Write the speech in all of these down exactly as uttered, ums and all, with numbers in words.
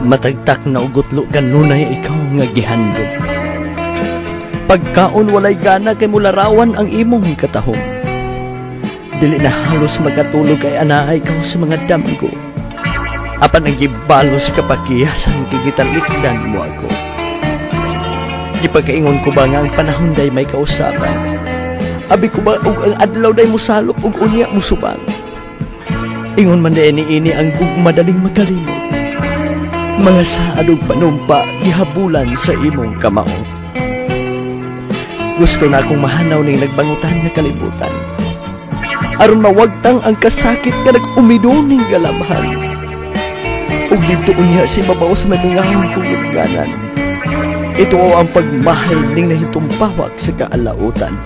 Matagtak na ugutlo kanunay ikaw nga gihandom. Pagkaon walay gana kay mularawan ang imong katahom. Dili na halos magkatulog kay anaay ikaw sa mga damgo. Apan ang gibalos kapakiyasan kigitalikdan mo ako. Gipagkaingon ko ba nga ang panahon day may kausapan? Abi ko ba og ang adlaw day musalop og unya musubang? Ingon man day ini ang madaling makalimot. Mga saad og panumpa gihabulan sa imong kamao. Gusto na akong mahanaw ning nagbangutan nga kalibutan. Aron mawagtang ang kasakit nga nag-umidoning galabhan. Ug dito unya si mabaw sa manungahon kong luganan. Ito ang pagmahal ning nahitumpawak sa kaalautan.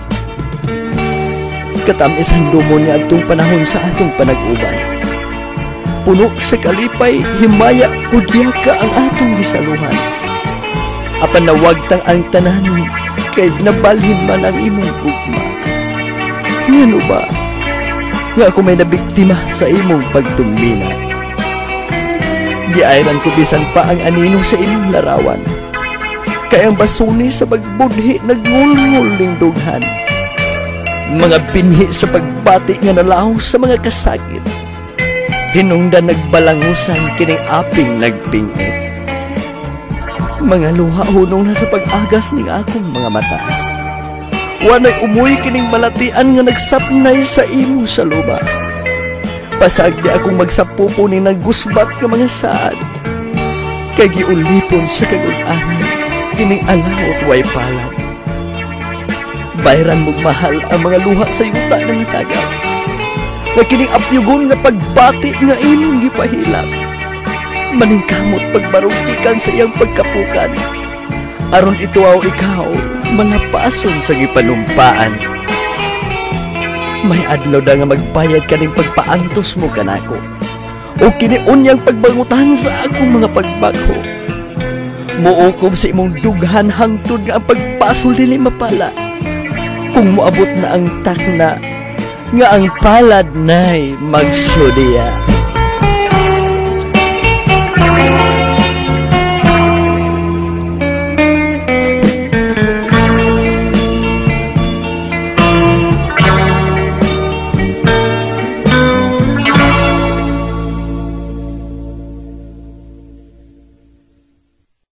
Katamisan dumo niya atong panahon sa atong panag-uban. Puno sa kalipay, himaya ug yaka ang atong gisaluhan. Apan nawagtang ang tanan kay nabalhin man ang imong gugma. Ngano ba? Nga ako may nabiktima sa imong pagtumbina. Giayran ko bisan pa ang anino sa imong larawan. Kay ang basuni sa pagbudhi nagngulngul ning dughan. Mga binhi sa pagbati nga nalaw sa mga kasakit. Hinungdan nagbalangusan kining aping nagpingit. Mga luha hunong na sa pag-agas ning akong mga mata. Wanay umuy kining malatian nga nagsapnay sa imo sa luba. Pasag di akong magsapupo ning naggusbat nga mga saad. Kay giulipon sa kagug-anan kining alawot way palad. Bayran mong mahal ang mga luha sa yuta ng tagaw. Nga kining apyugon nga pagbati nga imong gipahilak. Maningkamot pagbarungkikan sa iyang pagkapukan. Aron ito aw ikaw malapason sa gipanumpaan. May adlaw da nga magbayad ka ning pagpaantos mo kanako. O kiniunyang pagbangutan sa akong mga pagbagho. Muukob sa imong dughan hangtod nga ang pagpasol dili mapala. Kung moabot na ang takna nga ang palad na'y magsudiya.